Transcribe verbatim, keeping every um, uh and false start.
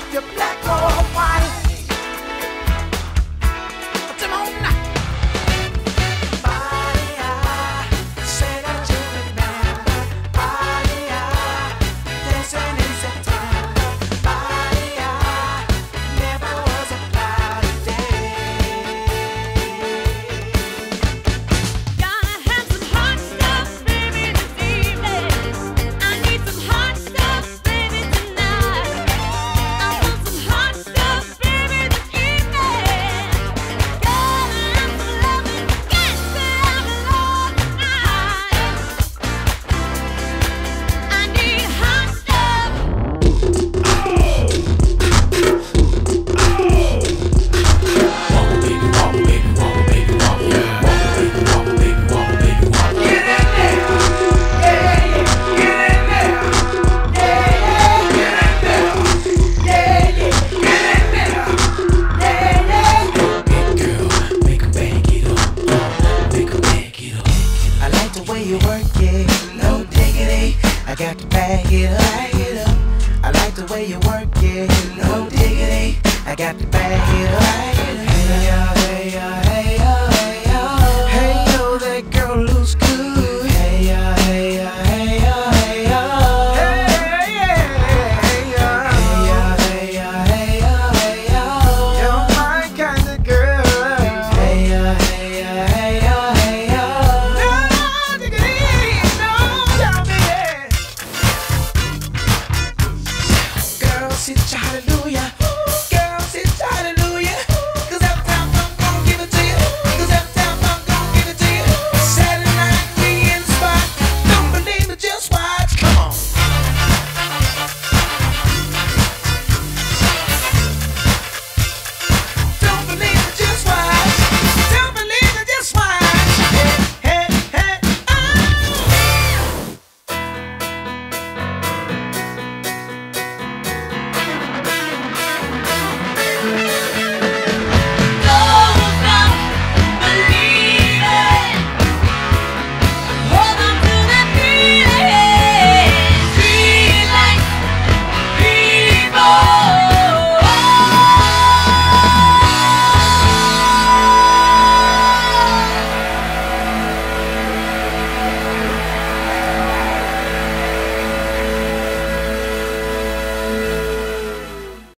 if you're black or white. Come on now. Maria, say that you remember. Maria, dancing in September. Maria, never was a cloudy day. Gotta have some hot stuff, baby, this evening. I need some hot stuff, baby, tonight. I want some hot stuff, baby, this evening. Gotta have some loving, got to have love tonight. I need hot stuff. Wobble baby, wobble baby, wobble baby, wobble. Wobble baby, wobble baby, wobble baby, wobble. Get in there, yeah, yeah, get in there, yeah, yeah, get in there, yeah, yeah, get in there, yeah, yeah. Big girl, make 'em bang it up. Make 'em bang it up. I like the way you work it, no diggity. I got to bag it up, bag it up. I like the way you work it, no diggity. I got to bag it up, bag it up. Hey yo, hey yo, hey yo, hey yo. Hey yo, that girl looks good. Hey yo, hey yo, hey yo, hey yo. Hey yeah, hey yo. Hey yo, hey yo, hey yo, hey yo. You're my kind of girl. Hey yo, hey yo, hey yo, hey yo. No diggity, no diggity. Girl, sit your hallelujah.